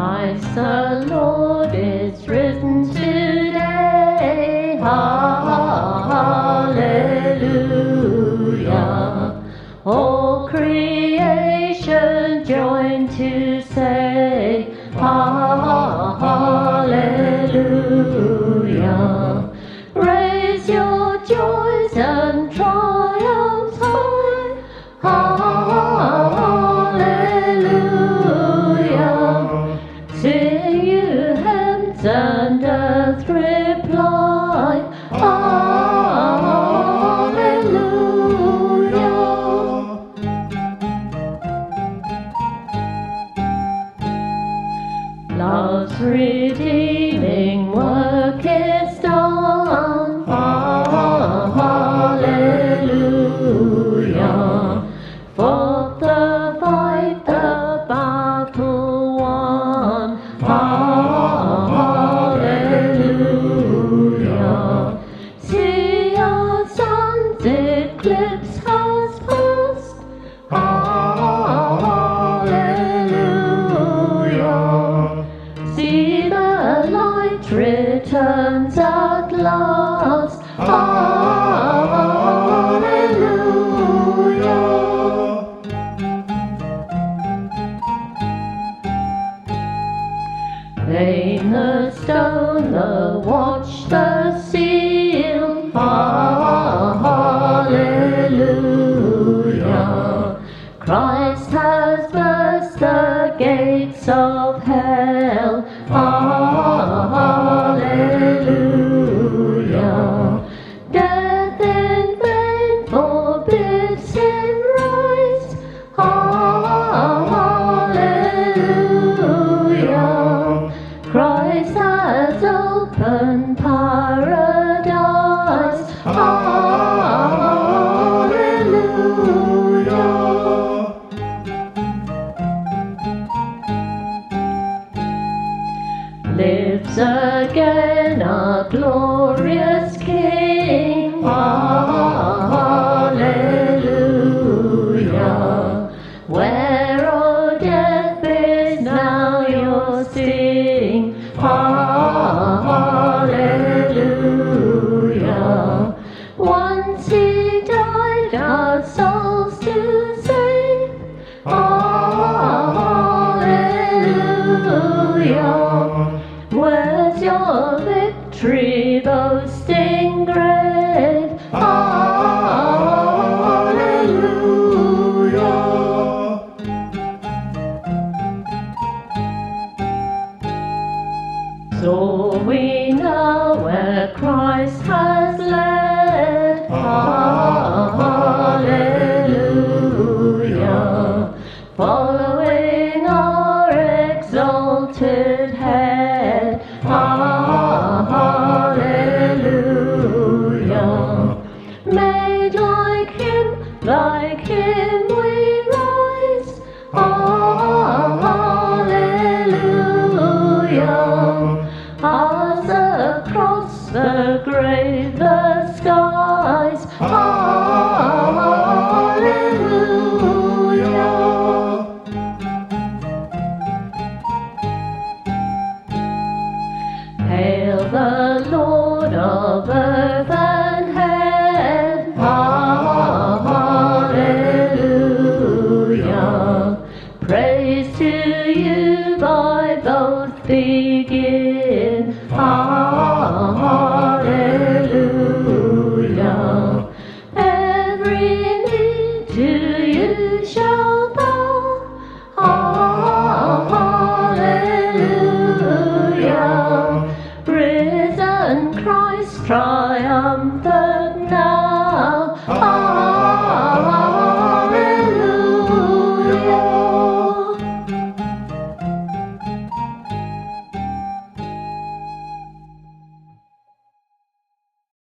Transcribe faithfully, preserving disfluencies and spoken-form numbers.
Christ the Lord is risen today. Hallelujah. All creation join to say hallelujah. Raise your joys and triumphs high. Hallelujah. Sing you heavens and earth reply. Hallelujah. Love's redeeming work is done. Hallelujah. For the fight, the battle won. Hallelujah. See our sun's eclipse has passed. Hallelujah. See the light returns at last. Hallelujah. Vain the stone, the watch, the seal. Hallelujah. Christ has burst the gates of hell. Hallelujah. Death in vain forbids him rise. Hallelujah. Christ has opened paradise. Hallelujah. Lives again our glorious King. Hallelujah. Where, O death, is now your sting? Hallelujah. Once he died our souls to save. Hallelujah. Where's your victory, boasting grave? Hallelujah. So we know where Christ has led. Hallelujah. Following our exalted head. Hallelujah. Made like him, like him